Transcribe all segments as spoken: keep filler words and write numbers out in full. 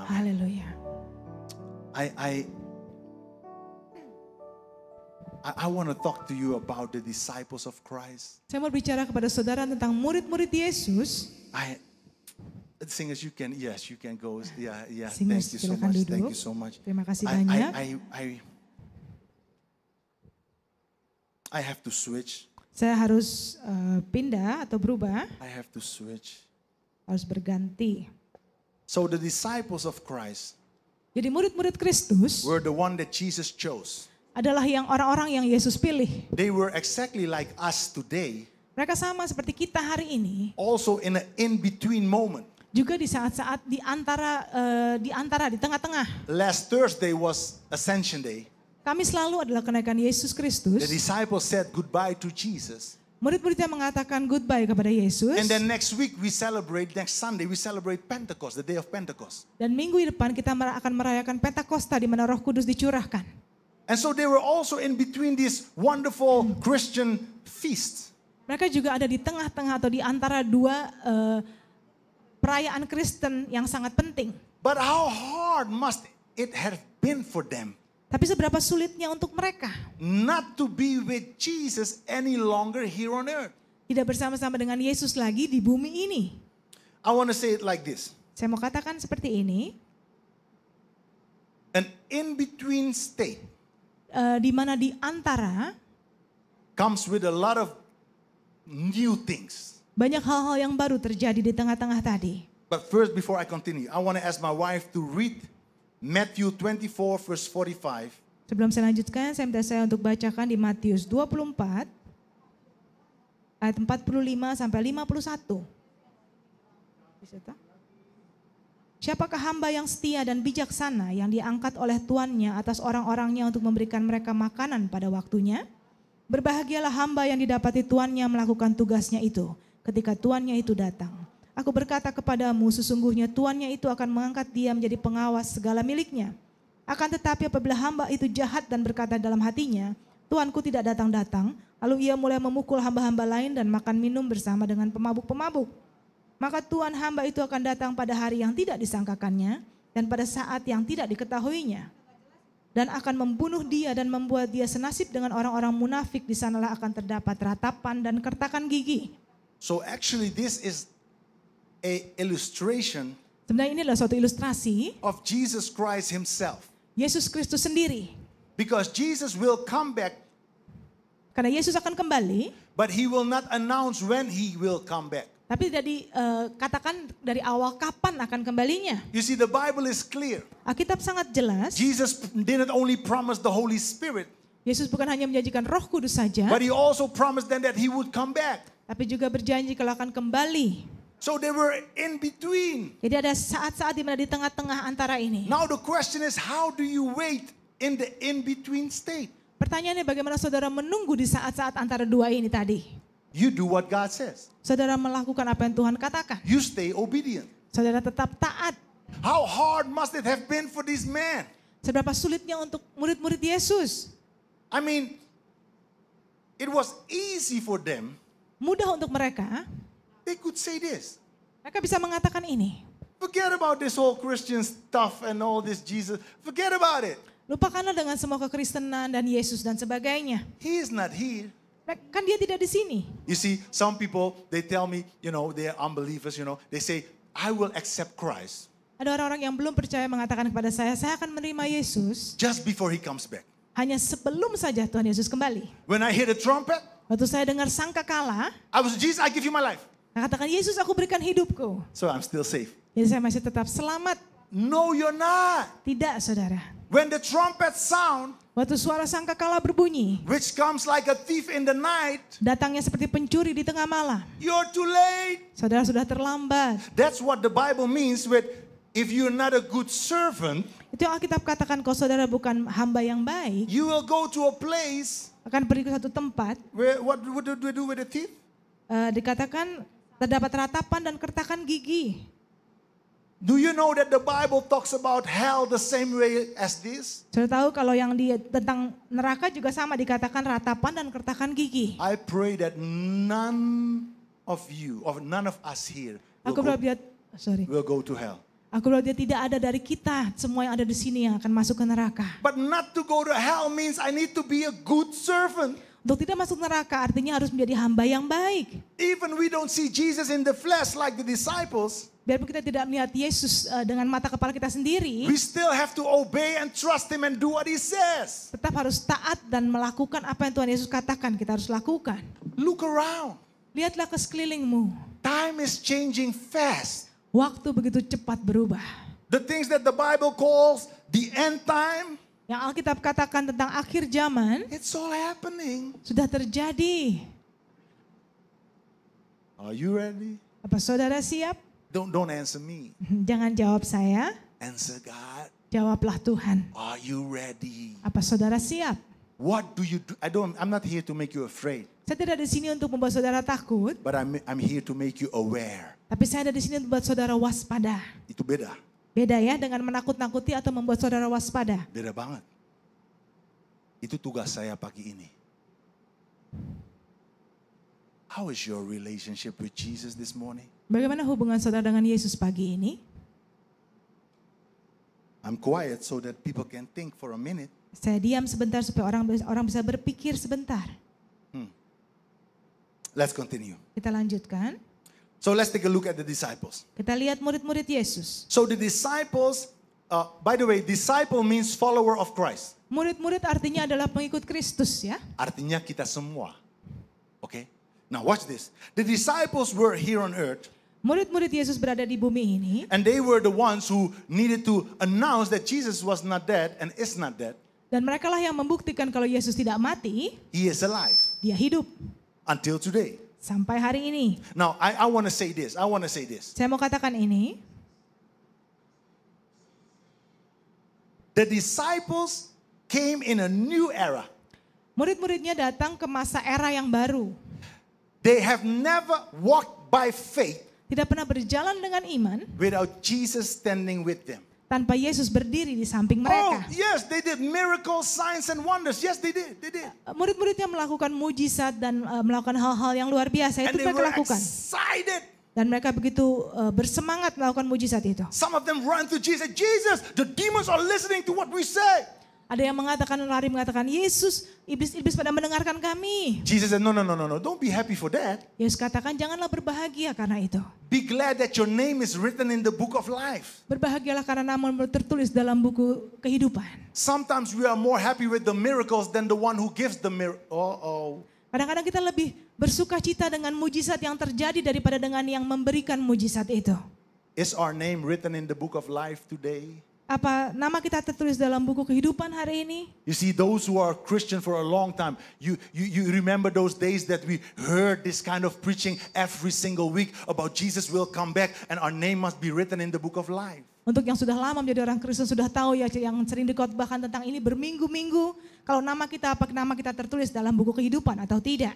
Haleluya. I I I, I want to talk to you about the disciples of Christ. Saya mau bicara kepada saudara tentang murid-murid Yesus. I singers, you can, yes, you can go. Yeah, yeah. Singers, Thank you so silakan much. duduk. Thank you so much. Terima kasih I, banyak. I, I, I, I have to switch. Saya harus uh, pindah atau berubah, I have to switch. harus berganti. So the disciples of Christ Jadi murid-murid Kristus were the one that Jesus chose. adalah yang orang-orang yang Yesus pilih. They were exactly like us today, Mereka sama seperti kita hari ini, also in an in-between moment. juga di saat-saat di antara uh, di antara di tengah-tengah. Last Thursday was Ascension Day. Kami selalu adalah kenaikan Yesus Kristus. The disciples said goodbye to Jesus. Murid-muridnya mengatakan goodbye kepada Yesus. And then next week we celebrate, next Sunday we celebrate Pentecost, the day of Pentecost. Dan minggu depan kita mer- akan merayakan Pentakosta di mana Roh Kudus dicurahkan. And so they were also in between these wonderful Christian feasts. Mereka juga ada di tengah-tengah atau di antara dua uh, perayaan Kristen yang sangat penting. But how hard must it have been for them Tapi seberapa sulitnya untuk mereka not to be with Jesus any longer here on earth? tidak bersama-sama dengan Yesus lagi di bumi ini. I want to say it like this. Saya mau katakan seperti ini, An in-between state uh, di mana di antara comes with a lot of new things. banyak hal-hal yang baru terjadi di tengah-tengah tadi. But first, before I continue, I want to ask my wife to read Matthew twenty-four verse forty-five. Sebelum saya lanjutkan, saya minta saya untuk bacakan di Matius dua puluh empat ayat empat puluh lima sampai lima puluh satu. Bisa tak? Siapakah hamba yang setia dan bijaksana yang diangkat oleh tuannya atas orang-orangnya untuk memberikan mereka makanan pada waktunya? Berbahagialah hamba yang didapati tuannya melakukan tugasnya itu ketika tuannya itu datang. Aku berkata kepadamu, sesungguhnya tuannya itu akan mengangkat dia menjadi pengawas segala miliknya. Akan tetapi apabila hamba itu jahat dan berkata dalam hatinya, Tuanku tidak datang-datang, lalu ia mulai memukul hamba-hamba lain dan makan minum bersama dengan pemabuk-pemabuk. Maka Tuhan hamba itu akan datang pada hari yang tidak disangkakannya dan pada saat yang tidak diketahuinya. Dan akan membunuh dia dan membuat dia senasib dengan orang-orang munafik. Di sanalah akan terdapat ratapan dan kertakan gigi. So actually this is a illustration Sebenarnya ini adalah suatu ilustrasi of Jesus Christ himself. Yesus Kristus sendiri. Because Jesus will come back, Karena Yesus akan kembali, but he will not announce when he will come back. tapi tidak dikatakan dari awal kapan akan kembalinya. You see, the Bible is clear. Alkitab sangat jelas. Jesus didn't only promise the Holy Spirit, Yesus bukan hanya menjanjikan Roh Kudus saja, but he also promised them that he would come back. tapi juga berjanji kalau akan kembali. So they were in between. Jadi ada saat-saat di mana di tengah-tengah antara ini. Now the question is, how do you wait in the in-between state? Pertanyaannya bagaimana saudara menunggu di saat-saat antara dua ini tadi? You do what God says. Saudara melakukan apa yang Tuhan katakan. You stay obedient. Saudara tetap taat. How hard must it have been for these men? Seberapa sulitnya untuk murid-murid Yesus. I mean, it was easy for them. Mudah untuk mereka. They could say this. Mereka bisa mengatakan ini. Forget about this whole Christian stuff and all this Jesus. Forget about it. Lupakanlah dengan semua kekristenan dan Yesus dan sebagainya. He is not here. Kan dia tidak di sini. You see, some people, they tell me, you know, they're unbelievers, you know. They say, I will accept Christ Ada orang-orang yang belum percaya mengatakan kepada saya, saya akan menerima Yesus just before he comes back. hanya sebelum saja Tuhan Yesus kembali. When I hear the trumpet, Waktu saya dengar sangkakala, I was, Jesus, I give you my life. saya katakan, Yesus aku berikan hidupku. So I'm still safe. Jadi saya masih tetap selamat. No, you're not. Tidak, saudara. When the trumpet sound, Waktu suara sangkakala berbunyi, which comes like a thief in the night, datangnya seperti pencuri di tengah malam. you're too late. Saudara sudah terlambat. That's what the Bible means with, if you're not a good servant, Itu yang Alkitab katakan, kalau saudara bukan hamba yang baik, you will go to a place akan pergi ke satu tempat, where, what would we do with the thief? eh, dikatakan terdapat ratapan dan kertakan gigi. Do you know that the Bible talks about hell the same way as this? Saudara tahu kalau yang di tentang neraka juga sama dikatakan ratapan dan kertakan gigi. I pray that none of you, or none of us here, will Aku go, berdoa biar, sorry. will go to hell. Aku bilang dia tidak ada dari kita, semua yang ada di sini yang akan masuk ke neraka. But not to go to hell means I need to be a good servant. Untuk tidak masuk neraka artinya harus menjadi hamba yang baik. Even we don't see Jesus in the flesh like the disciples, Biarpun kita tidak melihat Yesus uh, dengan mata kepala kita sendiri, we still have to obey and trust him and do what he says. tetap harus taat dan melakukan apa yang Tuhan Yesus katakan kita harus lakukan. Look around. Lihatlah ke sekelilingmu. Time is changing fast. Waktu begitu cepat berubah. The things that the Bible calls the end time, Yang Alkitab katakan tentang akhir zaman it's all happening. sudah terjadi. Are you ready? Apa saudara siap? Don't don't answer me. Jangan jawab saya, Answer God. jawablah Tuhan. Are you ready? Apa saudara siap? What do you do? I don't I'm not here to make you afraid, Saya tidak ada di sini untuk membuat saudara takut, but I'm I'm here to make you aware. tapi saya ada di sini untuk membuat saudara waspada. Itu beda. Beda ya dengan menakut-nakuti atau membuat saudara waspada. Beda banget. Itu tugas saya pagi ini. How is your relationship with Jesus this morning? Bagaimana hubungan saudara dengan Yesus pagi ini? I'm quiet so that people can think for a minute. Saya diam sebentar supaya orang orang bisa berpikir sebentar. Let's continue. Kita lanjutkan. So let's take a look at the disciples. Kita lihat murid-murid Yesus. So the disciples, uh, by the way, disciple means follower of Christ. Murid-murid artinya adalah pengikut Kristus ya. Artinya kita semua. Okay? Now watch this. The disciples were here on earth, Murid-murid Yesus berada di bumi ini. and they were the ones who needed to announce that Jesus was not dead and is not dead. Dan mereka lah yang membuktikan kalau Yesus tidak mati, He is alive dia hidup. until today. Sampai hari ini. Now, I, I want to say this. I want to say this. Saya mau katakan ini. The disciples came in a new era. Murid-muridnya datang ke masa era yang baru. They have never walked by faith Tidak pernah berjalan dengan iman without Jesus standing with them. tanpa Yesus berdiri di samping Oh, mereka. yes, they did miracles, signs, and wonders. Yes, they did. They did. Murid-muridnya melakukan mujizat dan uh, melakukan hal-hal yang luar biasa. And Itu they mereka were lakukan. excited. Dan mereka begitu uh, bersemangat melakukan mujizat itu. Some of them run to Jesus. Jesus, the demons are listening to what we say. Ada yang mengatakan, lari mengatakan, Yesus, iblis-iblis pada mendengarkan kami. Jesus said, no, no, no, no, no. Don't be happy for that. Yesus katakan, janganlah berbahagia karena itu. Be glad that your name is written in the book of life. Berbahagialah karena namamu tertulis dalam buku kehidupan. Sometimes we are more happy with the miracles than the one who gives the miracle. Oh, oh. Kadang-kadang kita lebih bersuka cita dengan mujizat yang terjadi daripada dengan yang memberikan mujizat itu. Is our name written in the book of life today? Apa nama kita tertulis dalam buku kehidupan hari ini? You see, those who are Christian for a long time, you, you, you remember those days that we heard this kind of preaching every single week about Jesus will come back and our name must be written in the book of life. Untuk yang sudah lama menjadi orang Kristen sudah tahu ya yang sering dikotbahkan tentang ini berminggu-minggu. Kalau nama kita apa nama kita tertulis dalam buku kehidupan atau tidak.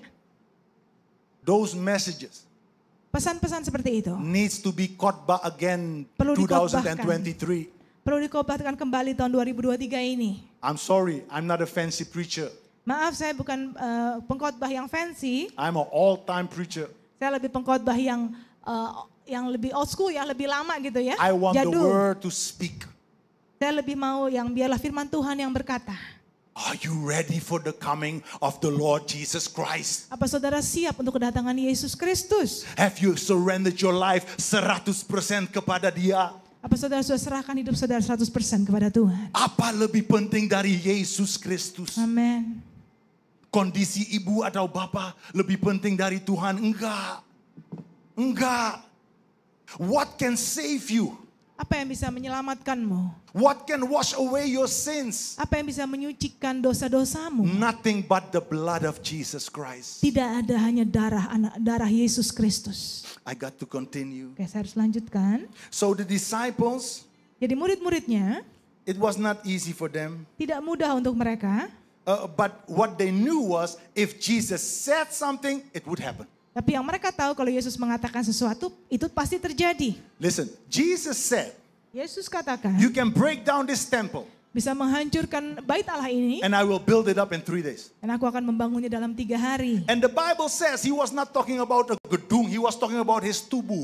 Those messages Pesan-pesan seperti itu needs to be khotbah again Perlu twenty dikhotbahkan. twenty-three. perlu dikotbahkan kembali tahun dua ribu dua puluh tiga ini. I'm sorry, I'm not a fancy preacher. Maaf saya bukan uh, pengkhotbah yang fancy. I'm an all-time preacher. Saya lebih pengkhotbah yang uh, yang lebih old school ya, lebih lama gitu ya. I want the Jadul. word to speak. Saya lebih mau yang biarlah firman Tuhan yang berkata. Are you ready for the coming of the Lord Jesus Christ? Apa saudara siap untuk kedatangan Yesus Kristus? Have you surrendered your life seratus persen kepada Dia? Apa saudara sudah serahkan hidup saudara seratus persen kepada Tuhan? Apa lebih penting dari Yesus Kristus? Amin. Kondisi ibu atau bapak lebih penting dari Tuhan? Enggak. Enggak. What can save you? Apa yang bisa menyelamatkanmu? What can wash away your sins? Apa yang bisa menyucikan dosa-dosamu? Nothing but the blood of Jesus Christ. Tidak ada hanya darah anak darah Yesus Kristus. I got to continue. Oke, saya harus lanjutkan. So the disciples, Jadi murid-muridnya it was not easy for them. tidak mudah untuk mereka. Uh, but what they knew was if Jesus said something, it would happen. Tapi yang mereka tahu kalau Yesus mengatakan sesuatu, itu pasti terjadi. Listen, Jesus said, Yesus katakan, you can break down this temple bisa menghancurkan bait Allah ini, and I will build it up in three days. dan aku akan membangunnya dalam tiga hari. And the Bible says he was not talking about a gedung, he was talking about his tubuh.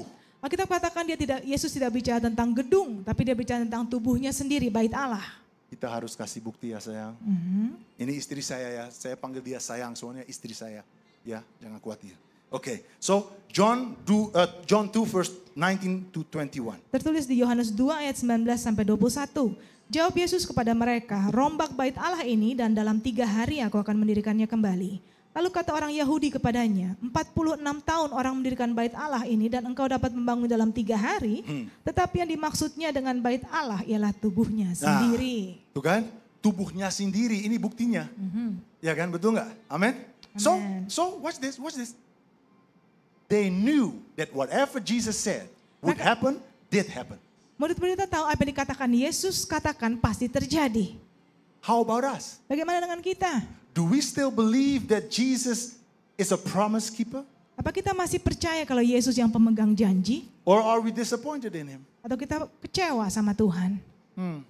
Alkitab katakan dia tidak, Yesus tidak bicara tentang gedung, tapi dia bicara tentang tubuhnya sendiri, bait Allah. Kita harus kasih bukti ya sayang. Mm-hmm. Ini istri saya ya, saya panggil dia sayang soalnya istri saya. Ya, jangan khawatir. Oke, okay. So John two, uh, John two verse nineteen to twenty-one. Tertulis di Yohanes dua ayat sembilan belas sampai dua puluh satu. Jawab Yesus kepada mereka, rombak bait Allah ini dan dalam tiga hari aku akan mendirikannya kembali. Lalu kata orang Yahudi kepadanya, empat puluh enam tahun orang mendirikan bait Allah ini dan engkau dapat membangun dalam tiga hari. Hmm. Tetapi yang dimaksudnya dengan bait Allah ialah tubuhnya sendiri. Nah, tuh kan, tubuhnya sendiri, ini buktinya. Mm-hmm. Ya kan, betul nggak? Amin. So, so watch this, watch this. They knew that whatever Jesus said would Maka, happen, did happen. Murid-murid itu tahu apa yang dikatakan Yesus katakan pasti terjadi. How about us? Bagaimana dengan kita? Do we still believe that Jesus is a promise keeper? Apa kita masih percaya kalau Yesus yang pemegang janji? Or are we disappointed in him? Atau kita kecewa sama Tuhan? Hmm.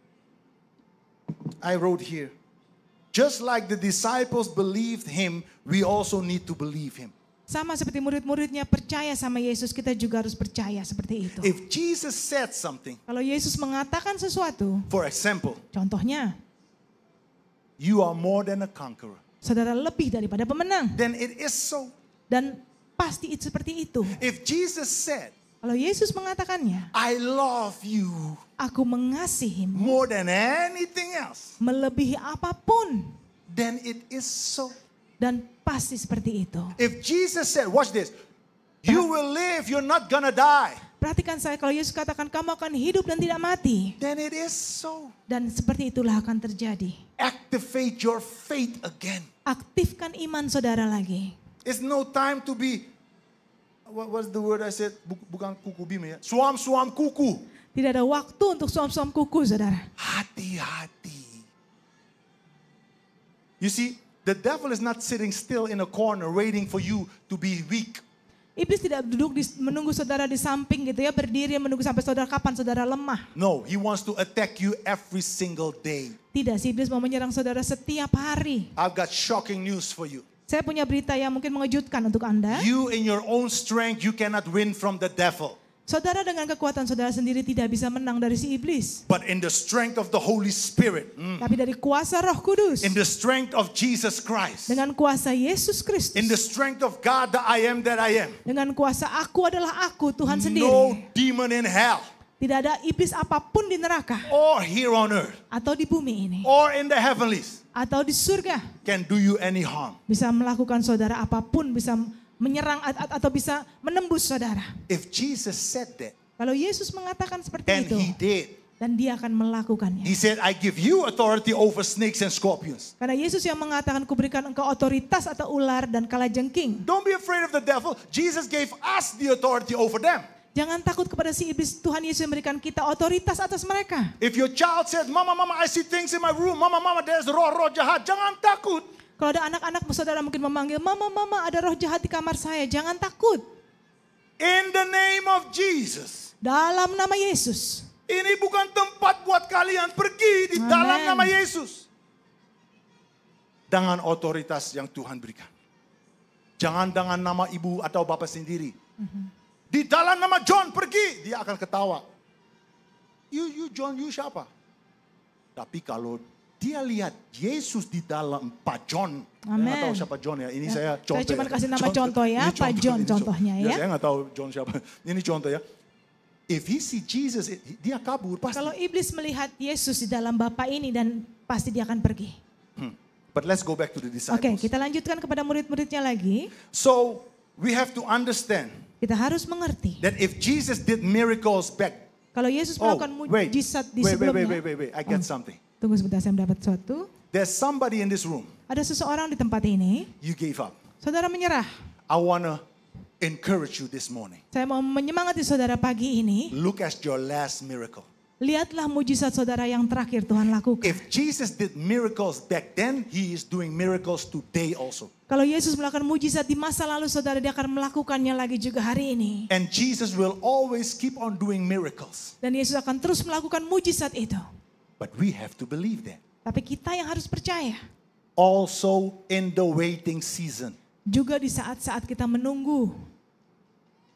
I wrote here, just like the disciples believed him, we also need to believe him. Sama seperti murid-muridnya percaya sama Yesus, kita juga harus percaya seperti itu. If Jesus said something, kalau Yesus mengatakan sesuatu, for example, contohnya, you are more than a conqueror. Saudara lebih daripada pemenang. Then it is so. Dan pasti itu seperti itu. If Jesus said, kalau Yesus mengatakannya, I love you. Aku mengasihimu. More than anything else. Melebihi apapun. Then it is so. Dan pasti seperti itu. If Jesus said, watch this. You will live, you're not gonna die. Perhatikan saya, kalau Yesus katakan kamu akan hidup dan tidak mati. Then it is so. Dan seperti itulah akan terjadi. Activate your faith again. Aktifkan iman saudara lagi. It's no time to be, what was the word I said? Bukan kuku bim ya. Suam-suam kuku. Tidak ada waktu untuk suam-suam kuku, saudara. Hati-hati. You see, the devil is not sitting still in a corner waiting for you to be weak. Iblis tidak duduk di, menunggu saudara di samping gitu ya, berdiri menunggu sampai saudara kapan saudara lemah. No, he wants to attack you every single day. Tidak, si iblis mau menyerang saudara setiap hari. I've got shocking news for you. Saya punya berita yang mungkin mengejutkan untuk Anda. You in your own strength, you cannot win from the devil. Saudara dengan kekuatan saudara sendiri tidak bisa menang dari si iblis. But in the strength of the Holy Spirit. Mm, Tapi dari kuasa Roh Kudus. in the strength of Jesus Christ. Dengan kuasa Yesus Kristus. In the strength of God, the I am that I am. Dengan kuasa aku adalah aku, Tuhan sendiri. No demon in hell. Tidak ada iblis apapun di neraka. Or here on earth. Atau di bumi ini. Or in the heavenlies. Atau di surga. Can do you any harm. Bisa melakukan saudara apapun, bisa menyerang atau bisa menembus saudara. If Jesus said that. Kalau Yesus mengatakan seperti And itu. he did. Dan dia akan melakukannya. He said, I give you authority over snakes and scorpions. Karena Yesus yang mengatakan kuberikan engkau otoritas atau ular dan kalajengking. Don't be afraid of the devil. Jesus gave us the authority over them. Jangan takut kepada si iblis. Tuhan Yesus memberikan kita otoritas atas mereka. If your child says, Mama, Mama, I see things in my room. Mama, Mama, there's roh-roh jahat. Jangan takut. Kalau ada anak-anak saudara mungkin memanggil, Mama, Mama, ada roh jahat di kamar saya. Jangan takut. In the name of Jesus. Dalam nama Yesus. Ini bukan tempat buat kalian pergi di Amen. dalam nama Yesus. Dengan otoritas yang Tuhan berikan. Jangan dengan nama ibu atau bapak sendiri. Mm-hmm. Di dalam nama John pergi, dia akan ketawa. You, you John, you siapa? Tapi kalau dia lihat Yesus di dalam Pak John. Amen. Saya nggak tahu siapa John ya. Ini ya, saya contoh. Saya cuma ya. kasih nama contoh, contoh ya, ini Pak contoh, John ini contohnya contoh. ya. Saya nggak tahu John siapa. Ini contoh ya. If he see Jesus, dia kabur pasti. Kalau iblis melihat Yesus di dalam Bapa ini dan pasti dia akan pergi. Hmm. But let's go back to the disciples. Oke, okay, kita lanjutkan kepada murid-muridnya lagi. So we have to understand. Kita harus mengerti. That if Jesus did miracles back. Kalau Yesus melakukan oh, mujizat di wait, sebelumnya. Wait, wait, wait, wait, I get oh, something. Tunggu sebentar, saya mendapat sesuatu. There's somebody in this room. Ada seseorang di tempat ini. You gave up. Saudara menyerah. I wanna encourage you this morning. Saya mau menyemangati saudara pagi ini. Look at your last miracle. Lihatlah mujizat saudara yang terakhir Tuhan lakukan. If Jesus did miracles back then, he is doing miracles today also. Kalau Yesus melakukan mujizat di masa lalu saudara, dia akan melakukannya lagi juga hari ini. And Jesus will always keep on doing miracles. Dan Yesus akan terus melakukan mujizat itu. But we have to believe that. Tapi kita yang harus percaya. Also in the waiting season. Juga di saat-saat kita menunggu.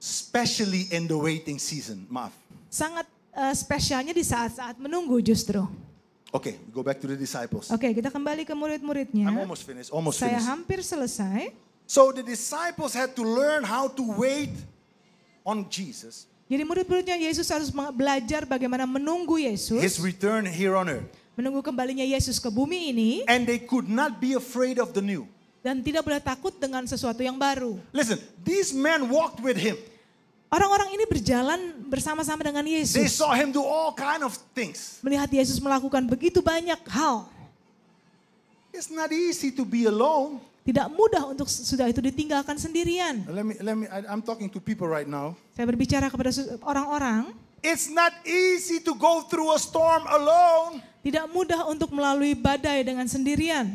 especially in the waiting season. Maaf. Sangat uh, spesialnya di saat-saat menunggu justru. Okay, go back to the disciples. Oke, kita kembali ke murid-muridnya. I'm almost finished. Almost Saya finished. hampir selesai. So the disciples had to learn how to wait on Jesus. Jadi murid-muridnya Yesus harus belajar bagaimana menunggu Yesus. His return here on earth. Menunggu kembalinya Yesus ke bumi ini. And they could not be afraid of the new. Dan tidak boleh takut dengan sesuatu yang baru. Listen, these men walked with him. Orang-orang ini berjalan bersama-sama dengan Yesus. They saw him do all kind of things. Melihat Yesus melakukan begitu banyak hal. It's not easy to be alone. Tidak mudah untuk sudah itu ditinggalkan sendirian. Let me, let me, I, I'm talking to people right now. Saya berbicara kepada orang-orang. It's not easy to go through a storm alone. Tidak mudah untuk melalui badai dengan sendirian.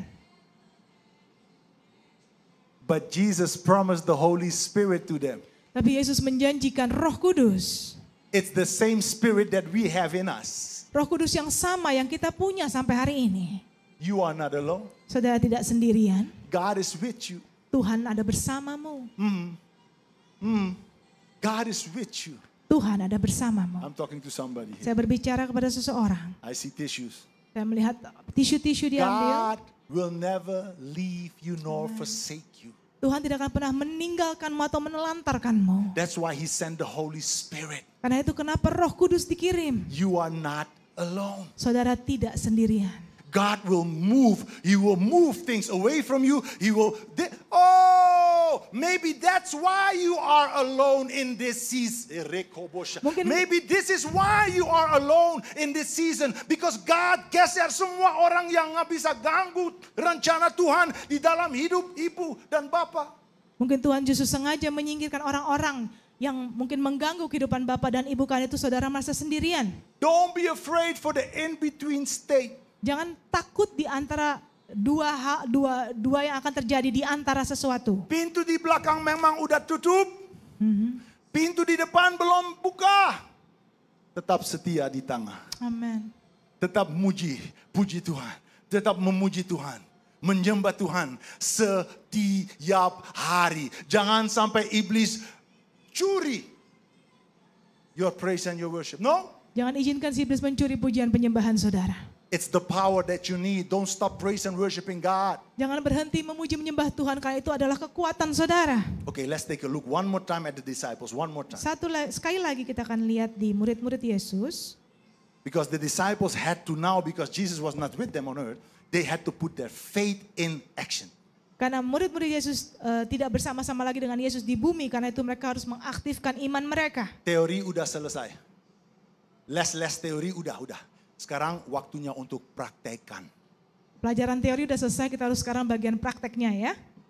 But Jesus promised the Holy Spirit to them. Tapi Yesus menjanjikan Roh Kudus. It's the same spirit that we have in us. Roh Kudus yang sama yang kita punya sampai hari ini. You are not alone. Saudara tidak sendirian. God is with you. Tuhan ada bersamamu. Mm. Mm. God is with you. Tuhan ada bersamamu. I'm talking to somebody here. Saya berbicara kepada seseorang. I see tissues. Saya melihat tisu-tisu diambil. God will never leave you nor forsake you. Tuhan tidak akan pernah meninggalkanmu atau menelantarkanmu. That's why He sent the Holy Spirit. Karena itu kenapa Roh Kudus dikirim. You are not alone. Saudara tidak sendirian. God will move. He will move things away from you. He will. Oh, maybe that's why you are alone in this season. Mungkin, maybe this is why you are alone in this season. Because God geser semua orang yang nggak bisa ganggu rencana Tuhan di dalam hidup ibu dan bapak. Mungkin Tuhan justru sengaja menyingkirkan orang-orang yang mungkin mengganggu kehidupan bapak dan ibu, karena itu saudara merasa sendirian. Don't be afraid for the in-between state. Jangan takut di antara dua, dua, dua yang akan terjadi di antara sesuatu. Pintu di belakang memang udah tutup. Mm-hmm. Pintu di depan belum buka. Tetap setia di tengah. Amin. Tetap muji, puji Tuhan. Tetap memuji Tuhan. Menyembah Tuhan setiap hari. Jangan sampai iblis curi your praise and your worship. No. Jangan izinkan si iblis mencuri pujian penyembahan saudara. It's the power that you need. Don't stop praise and worshiping God. Jangan berhenti memuji menyembah Tuhan, karena itu adalah kekuatan saudara. Okay, let's take a look one more time at the disciples. One more time. Satu sekali lagi kita akan lihat di murid-murid Yesus. Because the disciples had to now, because Jesus was not with them on earth, they had to put their faith in action. Karena murid-murid Yesus uh, tidak bersama-sama lagi dengan Yesus di bumi, karena itu mereka harus mengaktifkan iman mereka. Teori udah selesai. Les-les teori udah, udah. Sekarang waktunya untuk praktekkan. Pelajaran teori udah selesai, kita harus sekarang bagian prakteknya ya.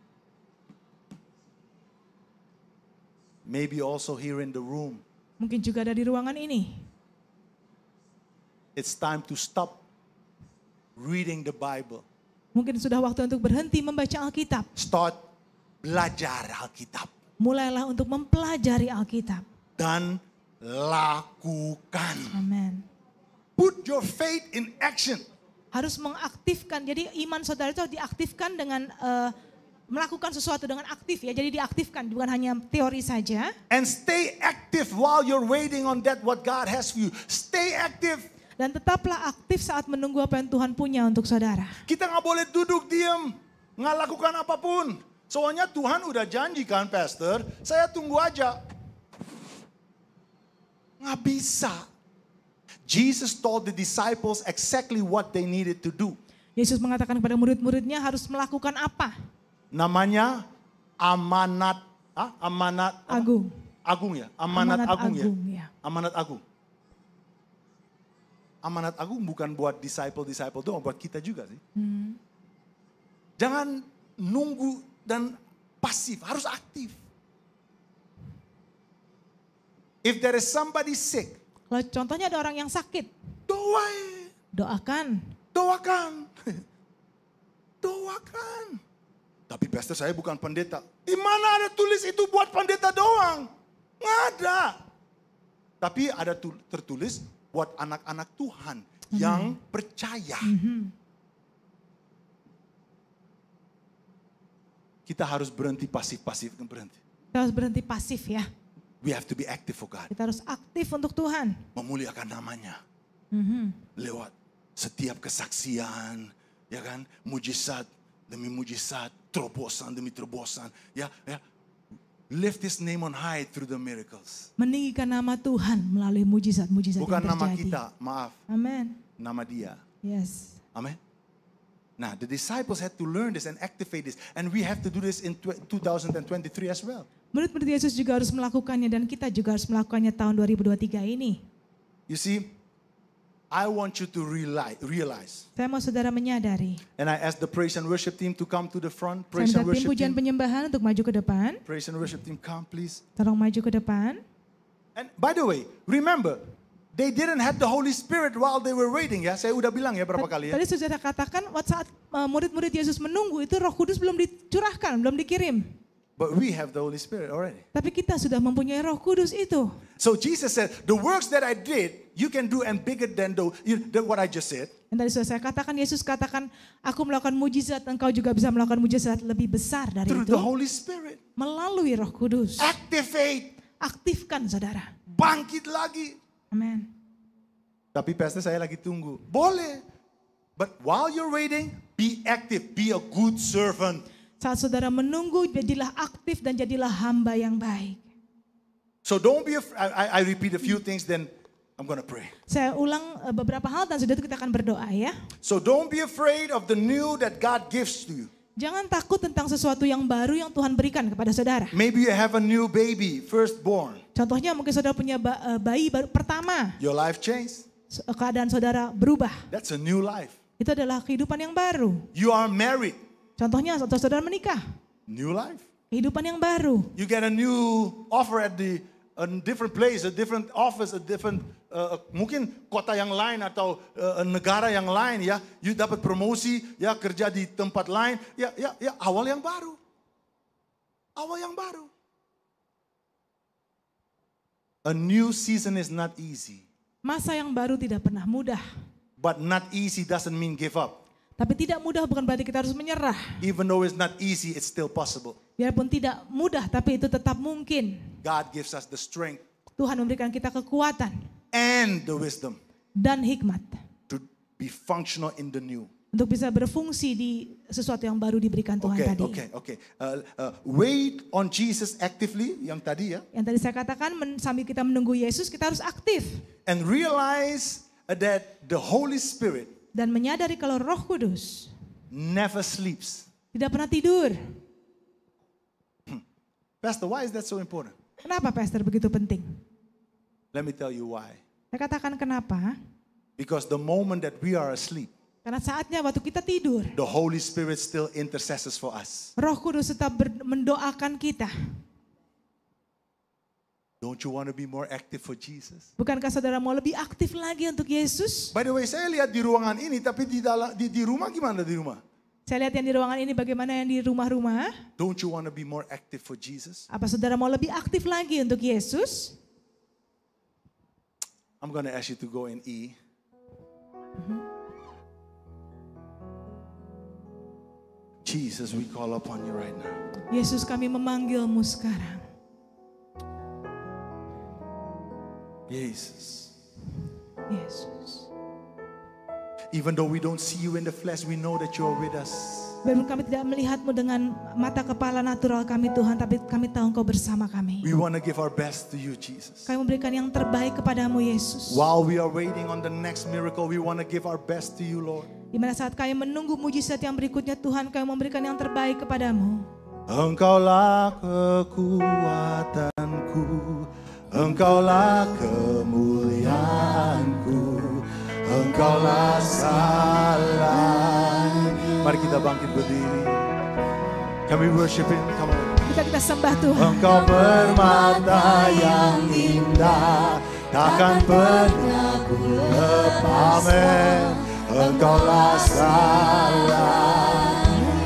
Maybe also here in the room. Mungkin juga ada di ruangan ini. It's time to stop reading the Bible. Mungkin sudah waktu untuk berhenti membaca Alkitab. Start belajar Alkitab. Mulailah untuk mempelajari Alkitab. Dan lakukan. Amin. Put your faith in action. Harus mengaktifkan. Jadi iman saudara itu diaktifkan dengan uh, melakukan sesuatu dengan aktif ya. Jadi diaktifkan, bukan hanya teori saja. And stay active while you're waiting on that what God has for you. Stay active. Dan tetaplah aktif saat menunggu apa yang Tuhan punya untuk saudara. Kita nggak boleh duduk diam, nggak lakukan apapun. Soalnya Tuhan udah janjikan, Pastor, saya tunggu aja. Nggak bisa. Jesus told the disciples exactly what they needed to do. Yesus mengatakan kepada murid-muridnya harus melakukan apa? Namanya amanat, ah, amanat agung. Apa? Agung ya, amanat, amanat agung, agung ya. ya. Amanat agung. Amanat agung bukan buat disciple-disciple doang, buat kita juga sih. Hmm. Jangan nunggu dan pasif, harus aktif. If there is somebody sick, kalau contohnya ada orang yang sakit, doain. Doakan. Doakan. Doakan. Tapi pastor, saya bukan pendeta. Di mana ada tulis itu buat pendeta doang? Nggak ada. Tapi ada tertulis buat anak-anak Tuhan mm-hmm. yang percaya. Mm-hmm. Kita harus berhenti pasif-pasif. Berhenti. Kita harus berhenti pasif ya. We have to be active for God. Kita harus aktif untuk Tuhan. Memuliakan namanya. Mhm. Lewat setiap kesaksian, ya kan? Mujizat demi mujizat, terobosan demi terobosan. Ya, ya. Lift His name on high through the miracles. Meninggikan nama Tuhan melalui mujizat-mujizat Bukan yang nama terjadi. kita, maaf. Amin. Nama Dia. Yes. Amen. Nah, the disciples had to learn this and activate this. And we have to do this in two thousand twenty-three as well. Murid-murid Yesus juga harus melakukannya dan kita juga harus melakukannya tahun dua ribu dua puluh tiga ini. You see, I want you to realize, realize. Saya mau saudara menyadari. And I ask the praise and worship team to come to the front. Saya Praise minta and tim worship pujian team. penyembahan untuk maju ke depan. Praise and worship team, come please. Tolong maju ke depan. And by the way, remember, they didn't have the Holy Spirit while they were waiting ya. Saya udah bilang ya berapa kali ya. Tadi saudara katakan waktu saat uh, murid-murid Yesus menunggu itu Roh Kudus belum dicurahkan, belum dikirim. But we have the Holy Spirit already. Tapi kita sudah mempunyai Roh Kudus itu. So Jesus said, the works that I did, you can do and bigger than the, you, than what I just said. Dan tadi sudah saya katakan, Yesus katakan, aku melakukan mujizat, engkau juga bisa melakukan mujizat lebih besar dari Through itu. the Holy Spirit. Melalui Roh Kudus. Activate. Aktifkan saudara. Bangkit lagi. Amin. Tapi pastor saya lagi tunggu. Boleh. But while you're waiting, be active. Be a good servant. Saat saudara menunggu, jadilah aktif dan jadilah hamba yang baik. So don't be afraid. I, I repeat a few things, then I'm going to pray. Saya ulang uh, beberapa hal dan sudah itu kita akan berdoa ya. So don't be afraid of the new that God gives to you. Jangan takut tentang sesuatu yang baru yang Tuhan berikan kepada saudara. Maybe you have a new baby, firstborn. Contohnya mungkin saudara punya ba- uh, bayi baru pertama. Your life changed. So, keadaan saudara berubah. That's a new life. Itu adalah kehidupan yang baru. You are married. Contohnya atau saudara menikah. New life. Kehidupan yang baru. You get a new offer at the a different place, a different office, a different uh, mungkin kota yang lain atau uh, negara yang lain ya. You dapat promosi ya, kerja di tempat lain. Ya ya ya awal yang baru. Awal yang baru. A new season is not easy. Masa yang baru tidak pernah mudah. But not easy doesn't mean give up. Tapi tidak mudah bukan berarti kita harus menyerah. Even though it's not easy, it's still possible. Biarpun tidak mudah, tapi itu tetap mungkin. God gives us the strength Tuhan memberikan kita kekuatan and the wisdom dan hikmat to be functional in the new. untuk bisa berfungsi di sesuatu yang baru diberikan Tuhan Okay, tadi. okay, okay. Uh, uh, wait on Jesus actively, yang tadi ya. Yang tadi saya katakan men- sambil kita menunggu Yesus, kita harus aktif And realize that the Holy Spirit dan menyadari kalau Roh Kudus never sleeps. tidak pernah tidur. Pastor, why is that so important? Kenapa Pastor begitu penting? Let me tell you why. Saya katakan kenapa? Because the moment that we are asleep, Karena saatnya waktu kita tidur, the Holy Spirit still intercesses for us. Roh Kudus tetap ber- mendoakan kita. Don't you want to be more active for Jesus? Bukankah saudara mau lebih aktif lagi untuk Yesus? By the way, saya lihat di ruangan ini, tapi di dalam di, di rumah gimana di rumah? Saya lihat yang di ruangan ini bagaimana yang di rumah-rumah. Don't you want to be more active for Jesus? Apa saudara mau lebih aktif lagi untuk Yesus? I'm going to ask you to go in E. Jesus, we call upon you right now. Yesus, kami memanggil-Mu sekarang. Jesus. Yesus. Even though we don't see you in the flesh, we know that you are with us. Biarpun kami tidak melihat-Mu dengan mata kepala natural kami Tuhan, tapi kami tahu Engkau bersama kami. We want to give our best to you, Jesus. Kami memberikan yang terbaik kepadamu Yesus. While we are waiting on the next miracle, we want to give our best to you, Lord. Di mana saat kami menunggu mujizat yang berikutnya Tuhan, kami memberikan yang terbaik kepadamu. Engkaulah kekuatanku, Engkaulah kemuliaanku, Engkaulah salah. Mari kita bangkit berdiri. Can we worship Him? Come on. Kita kita sembah Tuhan. Engkau permata yang indah, takkan pernah ku lepas. Amin. Engkaulah salah.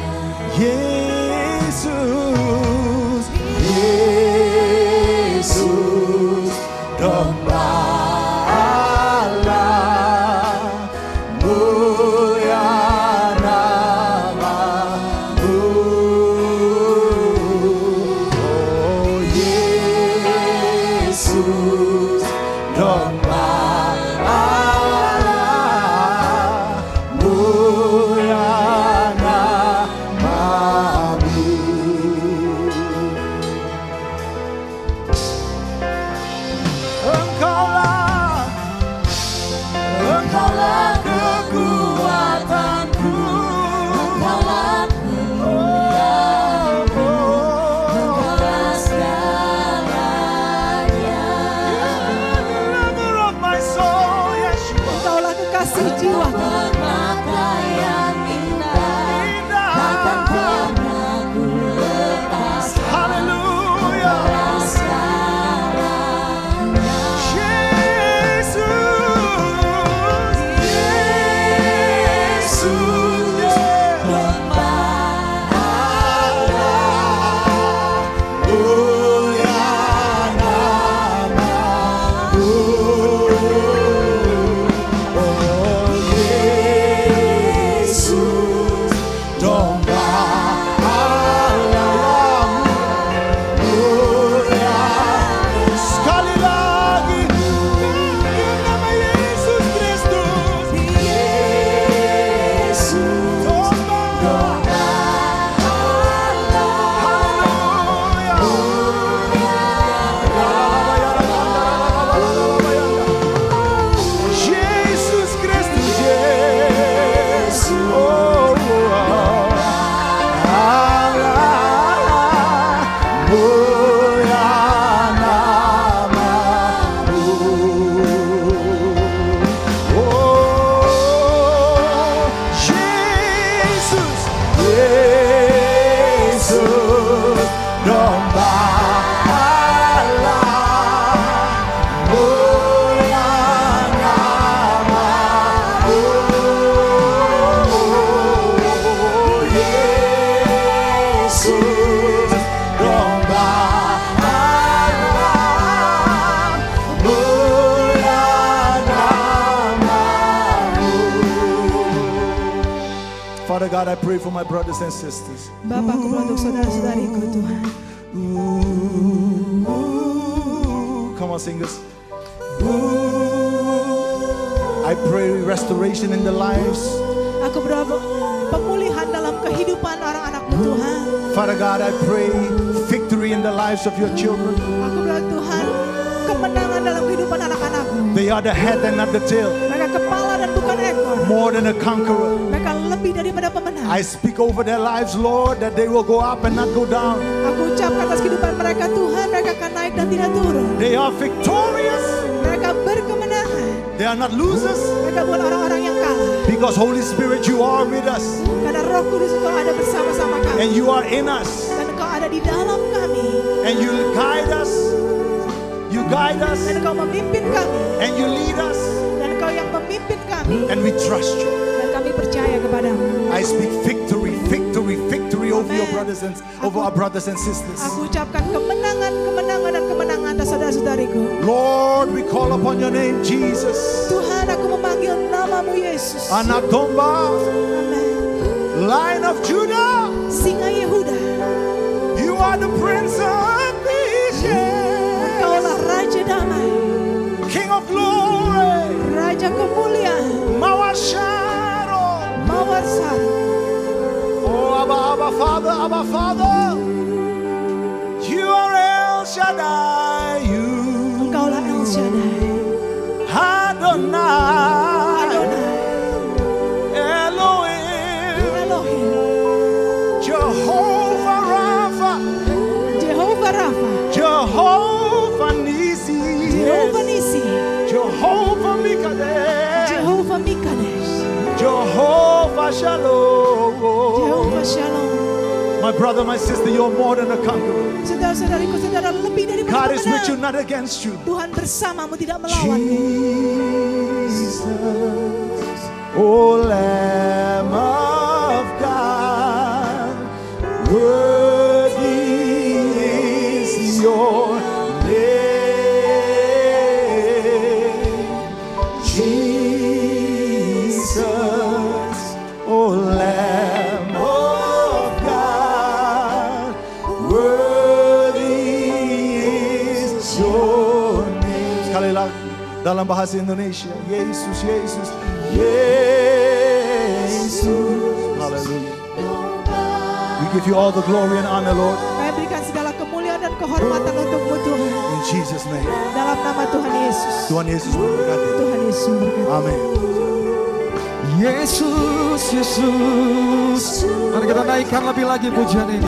Yesus, Yesus, Gembala, mulia namamu. Oh Yesus. Engkaulah kekuatanku, Engkaulah kemuliaanku, Engkaulah segalanya. Lover of my soul, Yeshua. Engkaulah kekasih jiwaku. Permata yang indah, takkan pernah ku lepaskan. Hallelujah. Father God, I pray for my brothers and sisters. Bapa, aku berdoa untuk saudara-saudariku Tuhan. Ooh, come on, singers. Ooh, I pray restoration in the lives. Aku berdoa pemulihan dalam kehidupan orang anakmu Tuhan. Father God, I pray victory in the lives of your children. Aku berdoa Tuhan kemenangan dalam kehidupan anak-anakmu. They are the head and not the tail. Mereka kepala dan bukan ekor. More than a conqueror. Mereka lebih daripada pemenang. I speak over their lives, Lord, that they will go up and not go down. Aku ucapkan atas kehidupan mereka Tuhan, mereka akan naik dan tidak turun. They are victorious. Mereka berkemenangan. They are not losers. Mereka bukan orang-orang yang kalah. Because Holy Spirit, you are with us. Karena Roh Kudus Engkau ada bersama-sama kami. And you are in us. Dan Engkau ada di dalam kami. And you guide us. You guide us. Dan Engkau memimpin kami. And you lead us. Dan Engkau yang memimpin kami. And we trust you. Dan kami percaya kepadamu. I speak victory, victory, victory over Amen. your brothers and over our brothers and sisters. Aku ucapkan kemenangan, kemenangan dan kemenangan atas saudara-saudariku. Lord, we call upon your name, Jesus. Tuhan, aku memanggil namamu Yesus. Anak domba, Amen. Lion of Judah, Singa Yehuda. you are the Prince of Peace. Engkaulah Raja Damai, King of Glory, Raja Kemuliaan, Mawar Sharon. Mawar Sari. Oh, Abba, Abba, Father, Abba, Father, you are El Shaddai, you Engkaulah El Shaddai, Adonai, Adonai, Elohim, Elohim, Jehovah Rapha, Jehovah Rafa, Jehovah Nisi, Jehovah Nisi, Jehovah Mikadesh, Jehovah Mikadesh, Jehovah Shalom. Jehovah Shalom. My brother, my sister, you're more than a conqueror. Saudara-saudariku, saudara lebih dari God is with you, pemenang. not against you. Tuhan bersamamu, tidak melawanmu. Jesus, O Lamb of God, worthy is your name. Jesus, O Lamb of God, worthy is your name. Sekali lagi dalam bahasa Indonesia, Yesus, Yesus, Yesus. Hallelujah. We give you all the glory and honor, Lord. Kami berikan segala kemuliaan dan kehormatan untuk-Mu Tuhan. In Jesus name. Dalam nama Tuhan Yesus. Tuhan Yesus memberkati. Tuhan Yesus memberkati. Amin. Yesus, Yesus. Mari kita naikkan lebih lagi pujian ini.